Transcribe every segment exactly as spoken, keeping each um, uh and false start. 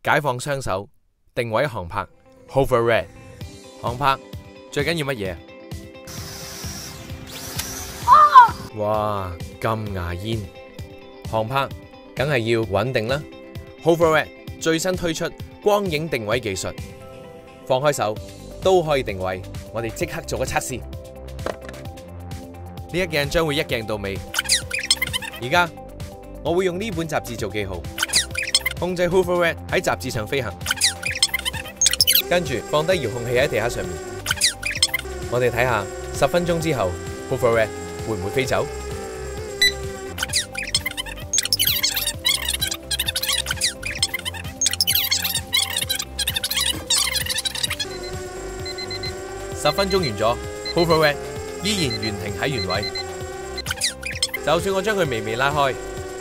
解放雙手，定位航拍 Hover Red。航拍最緊要乜嘢？哇，金牙煙！航拍梗係要穩定啦。Hover Red 最新推出光影定位技術，放開手都可以定位。我哋即刻做個測試。呢一鏡將會一鏡到尾。而家我會用呢本雜誌做記號，控制 Hover Red 喺雜誌上飛行。跟住放低遙控器喺地下上面。我哋睇下十分鐘之後 Hover Red 會唔會飛走？十分鐘完咗 ，Hover Red 依然原停喺原位。就算我將佢微微拉開，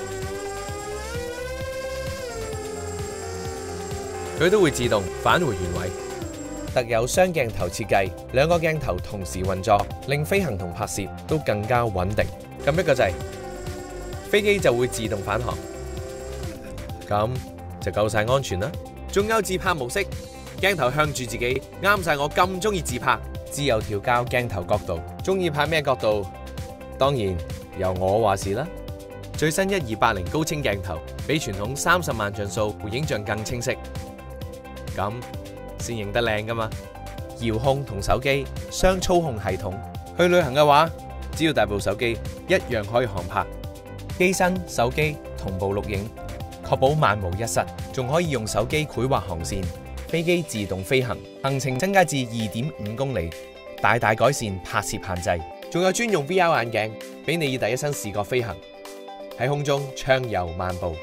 佢都會自動返回原位。特有雙鏡頭設計，兩個鏡頭同時運作，令飛行同拍攝都更加穩定。撳一個掣，飛機就會自動返航，咁就夠晒安全啦。仲有自拍模式，鏡頭向住自己，啱晒我咁中意自拍。自由調校鏡頭角度，中意拍咩角度，當然由我話事啦。最新一二八零高清鏡頭，比傳統三十萬像素影像更清晰，咁先影得靚噶嘛。遙控同手機雙操控系統，去旅行嘅話，只要帶部手機，一樣可以航拍。機身、手機同步錄影，確保萬無一失，仲可以用手機繪畫航線。飛機自動飛行，行程增加至二點五公里，大大改善拍攝限制。仲有專用 V R 眼鏡，俾你以第一身視覺飛行，喺空中暢遊漫步。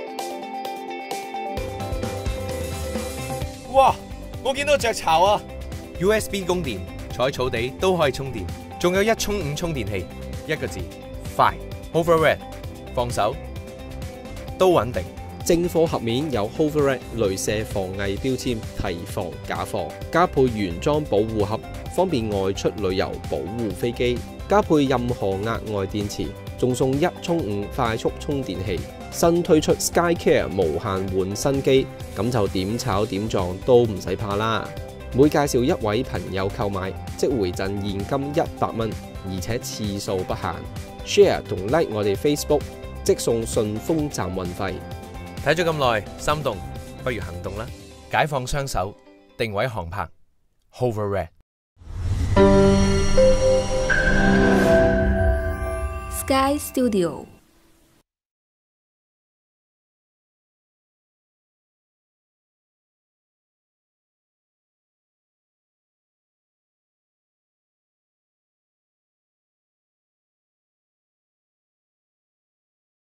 哇！我見到雀巢啊 ！U S B 供電，坐喺草地都可以充電，仲有一充五充電器，一個字快。Hover Red 放手都穩定。 正貨盒面有 Hover Red 鐳射防偽標籤，提防假貨，加配原裝保護盒，方便外出旅遊保護飛機。加配任何額外電池，仲送一充五快速充電器。新推出 SkyCare 無限換新機，咁就點炒點撞都唔使怕啦。每介紹一位朋友購買，即回贈現金一百蚊，而且次數不限。Share 同 Like 我哋 Facebook， 即送順豐站運費。 睇咗咁耐，心動，不如行動啦！解放雙手，定位航拍 Hover Red。 Sky Studio。